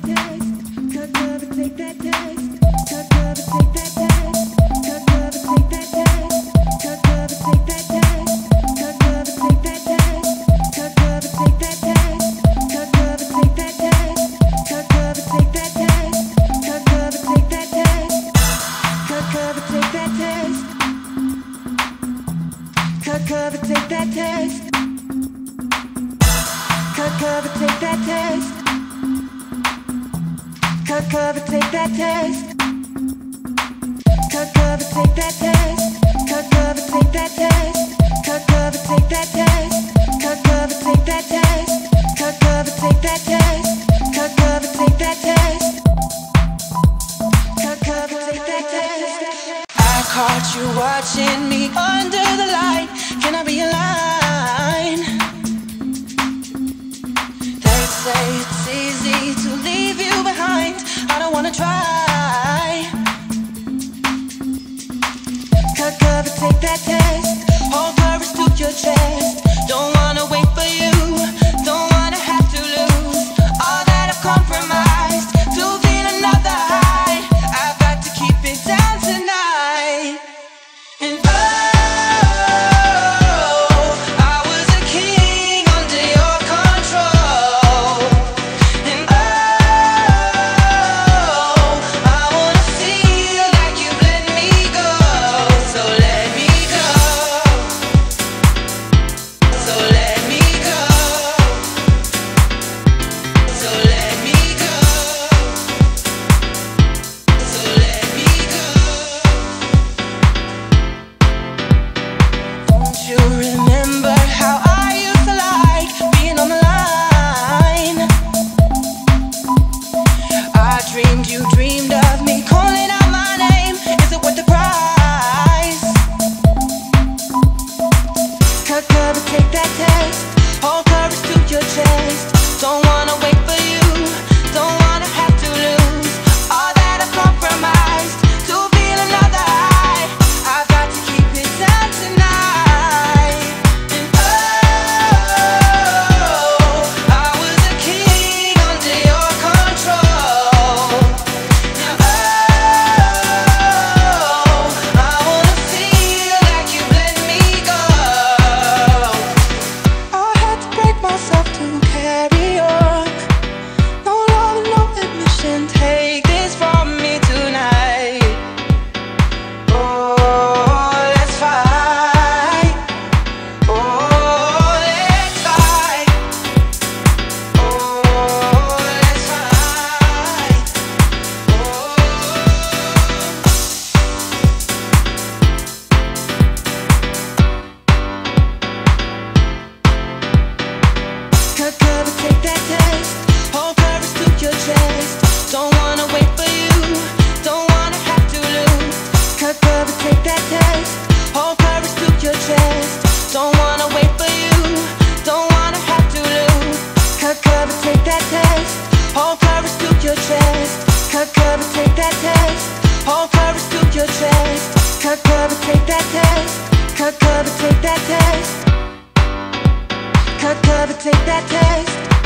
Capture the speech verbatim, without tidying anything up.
Caught you watching me under the light. Can I be a line? They say it's easy to leave you behind. I don't wanna try. Cut cover, take that test. Hold courage to your chest. Don't wanna wait for you. Don't wanna have to lose all that I've compromised to feel another high. I've got to keep it down tonight. And oh, I was a king under your control. And oh, I wanna feel like you've let me go. So let me go. So let me go. So let me go. So let me go. Don't you remember how I used to like being on the line? I dreamed you dreamed of me calling out my name. Is it worth the price? Cut cover, take that test. Hold courage to your chest. Don't wanna wait for you. Don't wanna have to lose all that I've compromised to feel another high. I've got to keep it down tonight. And oh, I was a king under your control. And oh, I wanna feel like you've let me go. I had to break myself to carry on. No longer, no admission. Take this from me tonight. Oh, let's fight. Oh, let's fight. Oh, let's fight. Oh. Cut cover, take that test. Hold courage to your chest. Don't wanna wait for you. Don't wanna have to lose. Cut cover, take that test. Hold courage to your chest. Don't wanna wait for you. Don't wanna have to lose. Cut cover, take that test. Hold courage to your chest. Cut cover, take that test. Hold courage to your chest. Cut cover, take that test. Cut cover, take that test. Cut cover, take that test.